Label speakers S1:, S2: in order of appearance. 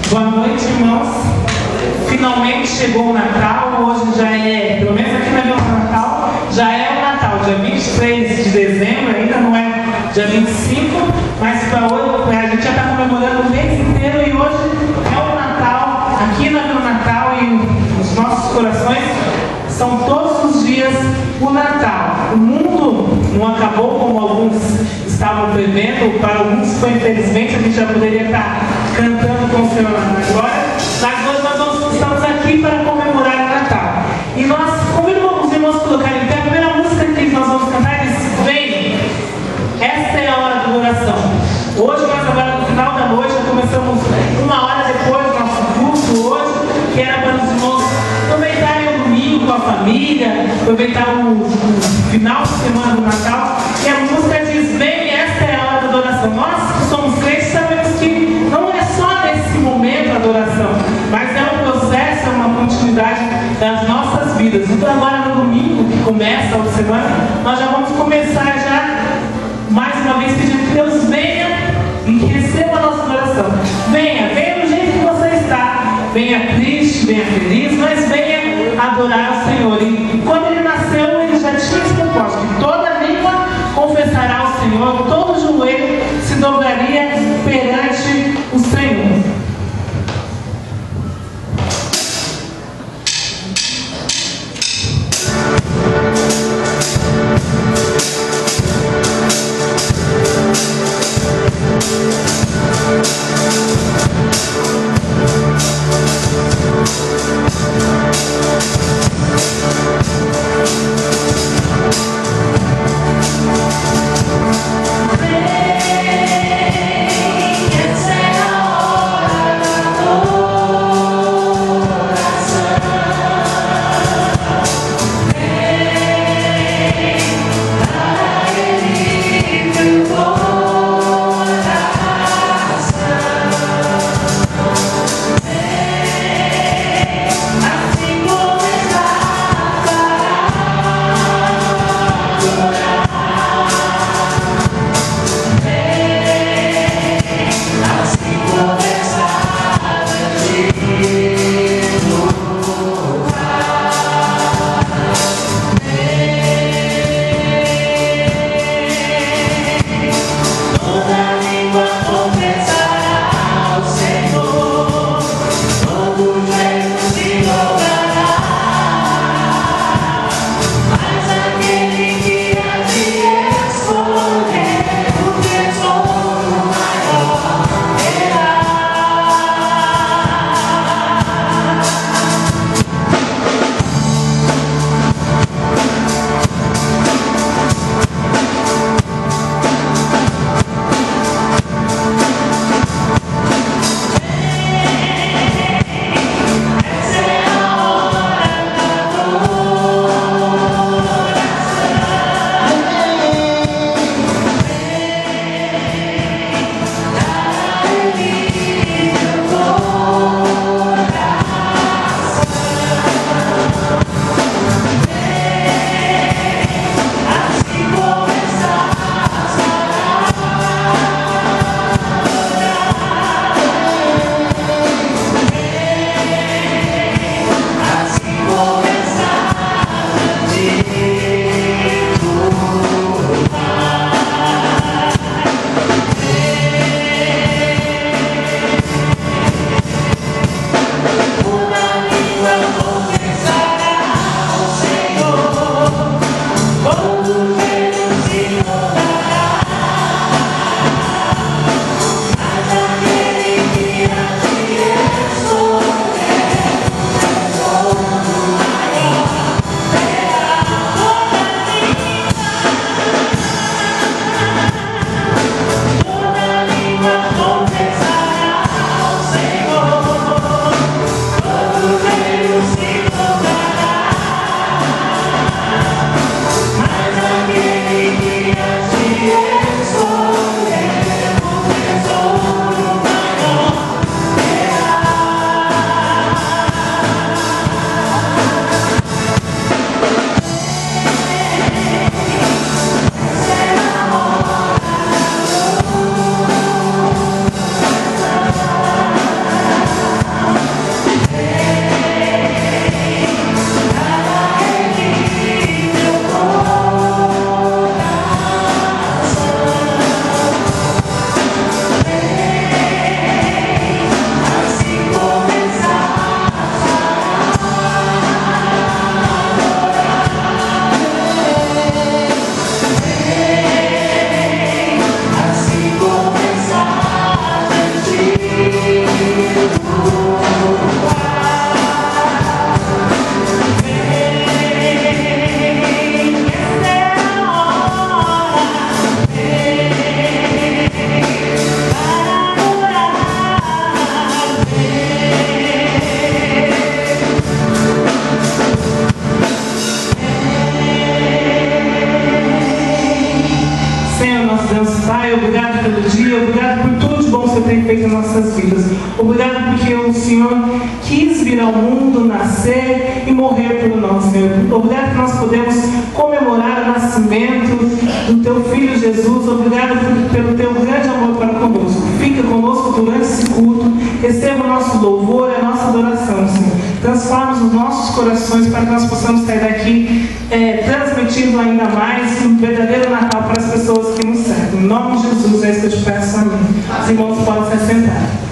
S1: Boa noite, irmãos. Finalmente chegou o Natal. Hoje já é, pelo menos aqui na Vila Natal, já é o Natal, dia 23 de dezembro, ainda não é dia 25, mas para hoje a gente já está comemorando o mês inteiro e hoje é o Natal, aqui na Vila Natal e nos nossos corações são todos os dias o Natal. O mundo não acabou como alguns estavam prevendo, para alguns foi infelizmente, a gente já poderia estar cantando com o Senhor agora, mas hoje nós estamos aqui para comemorar o Natal. E nós convidamos os irmãos a colocarem em pé. A primeira música que nós vamos cantar diz: Vem, esta é a hora da oração. Hoje nós agora no final da noite, já começamos uma hora depois do nosso culto hoje, que era para os irmãos aproveitarem o domingo com a família, aproveitar o final de semana do Natal. E a música diz: Vem, esta é a hora da adoração. Nós que somos crentes sabemos que não é só nesse momento a adoração, mas é um processo, é uma continuidade das nossas vidas. Então agora no domingo, que começa a semana, nós já vamos começar já, mais uma vez, pedindo que Deus venha e que receba a nossa adoração. Venha do jeito que você está. Venha triste, venha feliz, mas venha adorar o Senhor. E quando ele nasceu, ele já tinha esse propósito, que toda língua confessará o Senhor, todo joelho se dobraria perante o Senhor.
S2: Coração.
S1: feito em nossas vidas. Obrigado porque o Senhor quis vir ao mundo, nascer e morrer por nós, Senhor. Obrigado que nós podemos comemorar o nascimento do Teu Filho Jesus. Obrigado pelo Teu grande amor para conosco. Fica conosco durante esse culto. Receba o nosso louvor e a nossa adoração, Senhor. Transforma os nossos corações para que nós possamos sair daqui transmitindo ainda mais um verdadeiro Natal para as pessoas que nos cercam. Em nome de Jesus, é isso que eu te peço, amém. Os irmãos podem se assentar.